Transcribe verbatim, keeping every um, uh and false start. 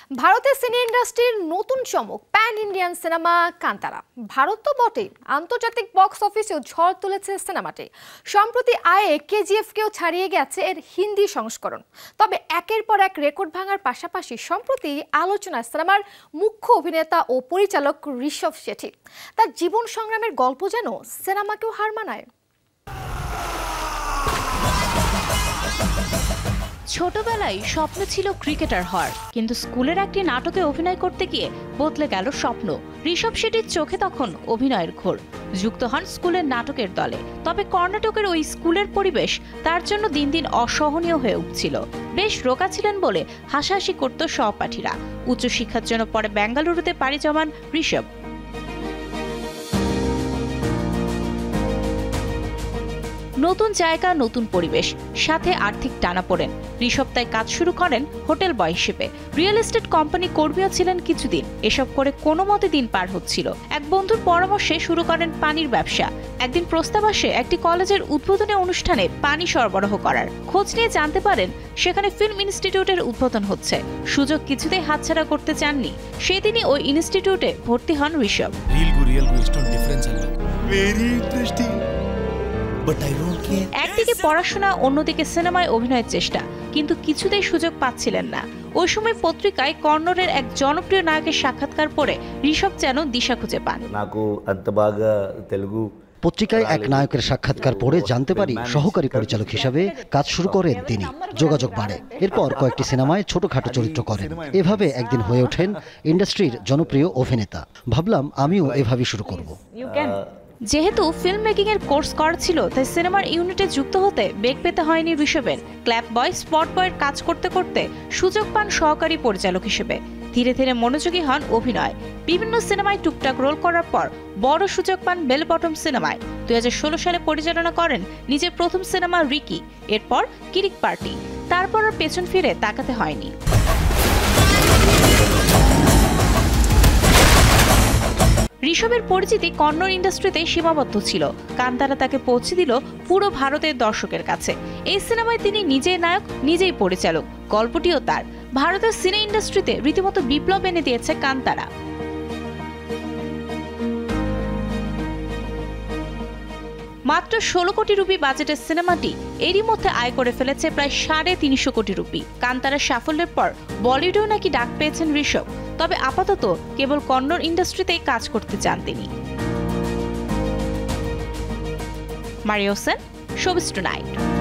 ভারতের সিনে ইন্ডাস্ট্রির নতুন চমক pan Indian cinema Kantara. Bharat তো বটেই, আন্তর্জাতিক বক্স অফিসেও ঝড় তুলেছে সিনেমাটি। সম্প্রতি আয়ে কেজিএফ কেও ছাড়িয়ে গেছে এর হিন্দি সংস্করণ। তবে একের পর এক রেকর্ড ভাঙার পাশাপাশি সম্প্রতি আলোচনায় সিনেমার মুখ্য অভিনেতা ও পরিচালক ঋষভ শেঠি। তার জীবন সংগ্রামের গল্প যেন সিনেমাকেও হার মানায়। ছোটবেলায় স্বপ্ন ছিল ক্রিকেটার হওয়ার, কিন্তু স্কুলের একটি নাটকে অভিনয় করতে গিয়ে বদলে গেল স্বপ্ন। ঋষভ শেঠির চোখে তখন অভিনয়ের ঘোর। যুক্ত হন স্কুলের নাটকের দলে। তবে কর্ণাটকের ওই স্কুলের পরিবেশ তার জন্য দিন দিন অসহনীয় হয়ে উঠছিল। বেশ রোগা ছিলেন বলে হাসাহাসি করত সহপাঠীরা। উচ্চশিক্ষার জন্য পরে বেঙ্গালুরুতে পাড়ি জমান ঋষভ। নতুন জায়গা, নতুন পরিবেশ, সাথে আর্থিক টানাপোড়েন। ঋষভ তাই কাজ শুরু করেন হোটেল বয় হিসেবে। রিয়েল এস্টেট কোম্পানি কর্মীও ছিলেন কিছুদিন। এসব করে কোনো মতে দিন পার হচ্ছিল। এক বন্ধুর পরামর্শে শুরু করেন পানির ব্যবসা। একদিন প্রস্তাব আসে একটি কলেজের উদ্বোধনী অনুষ্ঠানে পানি সরবরাহ করার। খোঁজ নিয়ে জানতে পারেন সেখানে ফিল্ম ইনস্টিটিউটের উদ্বোধন হচ্ছে। সুযোগ কিছুতেই হাতছাড়া করতে চাননি। সেদিনই ওই ইনস্টিটিউটে ভর্তি হন ঋষভ। একদিকে পড়াশোনা, অন্যদিকে সিনেমায় অভিনয়ের চেষ্টা, কিন্তু কিছুতেই সুযোগ পাচ্ছিলেন না। ওই সময় পত্রিকায় কন্নড়ের এক জনপ্রিয় নায়কের সাক্ষাৎকার পড়ে ঋষভ যেন দিশা খুঁজে পান। পত্রিকায় এক নায়কের সাক্ষাৎকার পড়ে জানতে পারি সহকারী পরিচালক হিসাবে কাজ শুরু করেন তিনি। যোগাযোগ বাড়ে। এরপর কয়েকটি সিনেমায় ছোটখাটো চরিত্র করেন। এভাবে একদিন হয়ে ওঠেন ইন্ডাস্ট্রির জনপ্রিয় অভিনেতা। ভাবলাম আমিও এভাবে শুরু করব। যেহেতু ফিল্ম মেকিং এর কোর্স করা ছিল, তাই সিনেমার ইউনিটে যুক্ত হতে বেগ পেতে হয়নি ঋষভের। ক্ল্যাপ বয়, স্পট বয়ের কাজ করতে করতে সুযোগ পান সহকারী পরিচালক হিসেবে। ধীরে ধীরে মনোযোগী হন অভিনয়। বিভিন্ন সিনেমায় টুকটাক রোল করার পর বড় সুযোগ পান বেল বটম সিনেমায়। দুই হাজার ষোলো সালে পরিচালনা করেন নিজের প্রথম সিনেমা রিকি। এরপর কিরিক পার্টি। তারপর আর পেছন ফিরে তাকাতে হয়নি। ঋষভের পরিচিতি কন্নড় ইন্ডাস্ট্রিতে সীমাবদ্ধ ছিল। কান্তারা তাকে পৌঁছে দিল পুরো ভারতের দর্শকের কাছে। এই সিনেমায় তিনি নিজেই নায়ক, নিজেই পরিচালক। গল্পটিও তার। ভারতের সিনে ইন্ডাস্ট্রিতে রীতিমতো বিপ্লব এনে দিয়েছে কান্তারা। মাত্র ষোলো কোটি রুপি বাজেটের সিনেমাটি এরই মধ্যে আয় করে ফেলেছে প্রায় সাড়ে তিনশো কোটি রুপি। কান্তারার সাফল্যের পর বলিউডেও নাকি ডাক পেয়েছেন ঋষভ। তবে আপাতত কেবল কন্নড় ইন্ডাস্ট্রিতেই কাজ করতে চান তিনি। Mario Sen, showbiz tonight.